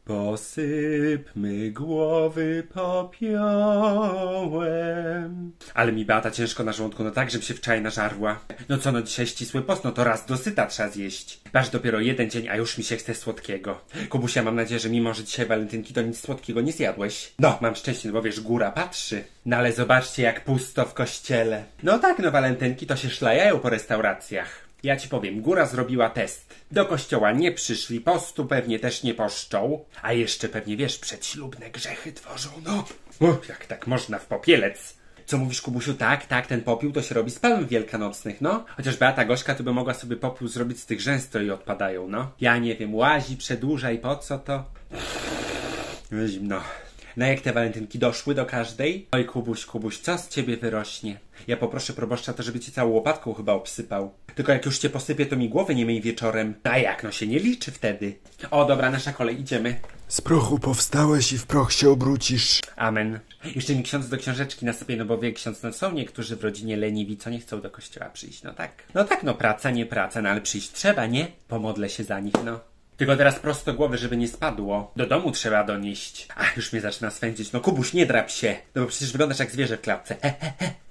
Posypmy głowy popiołem. Ale mi Beata ciężko na żołądku, no tak, żeby się wczoraj nażarła. No co, no dzisiaj ścisły post, no to raz dosyta trzeba zjeść. Masz dopiero jeden dzień, a już mi się chce słodkiego. Kubusia, mam nadzieję, że mimo, że dzisiaj walentynki, to nic słodkiego nie zjadłeś. No, mam szczęście, no bo wiesz, góra patrzy. No ale zobaczcie, jak pusto w kościele. No tak, no walentynki to się szlajają po restauracjach. Ja ci powiem, góra zrobiła test. Do kościoła nie przyszli, postu pewnie też nie poszczą. A jeszcze pewnie, wiesz, przedślubne grzechy tworzą, no. Jak tak można w popielec. Co mówisz, Kubusiu? Tak, ten popiół to się robi z palm wielkanocnych, no. Chociaż Beata Gośka to by mogła sobie popiół zrobić z tych rzęs, co jej odpadają, no. Ja nie wiem, łazi, przedłuża i po co to? Zimno. No jak te walentynki doszły do każdej? Oj, Kubuś, co z ciebie wyrośnie? Ja poproszę proboszcza to, żeby cię całą łopatką chyba obsypał. Tylko jak już cię posypię, to mi głowy nie myj wieczorem. A jak, no się nie liczy wtedy. O, dobra, nasza kolej, idziemy. Z prochu powstałeś i w proch się obrócisz. Amen. Jeszcze mi ksiądz do książeczki nasypie, no bo wie ksiądz, no są niektórzy w rodzinie leniwi, co nie chcą do kościoła przyjść, no tak. No praca, nie praca, no ale przyjść trzeba, nie? Pomodlę się za nich, no. Tylko teraz prosto głowy, żeby nie spadło. Do domu trzeba donieść. Ach, już mnie zaczyna swędzić. No Kubuś, nie drap się. No bo przecież wyglądasz jak zwierzę w klatce.